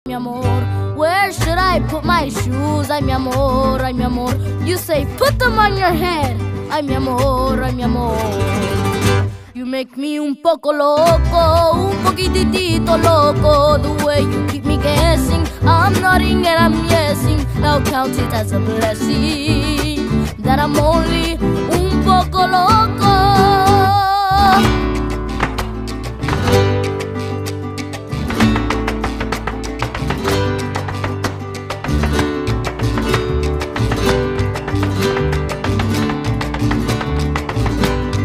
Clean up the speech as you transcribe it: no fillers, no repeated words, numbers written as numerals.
mi amor. Where should I put my shoes? Ay, mi amor, ay, mi amor. You say put them on your head. Ay, mi amor, ay, mi amor. You make me un poco loco, un poquitito loco. The way you keep me guessing, I'm nodding and I'm yesing. Now count it as a blessing that I'm only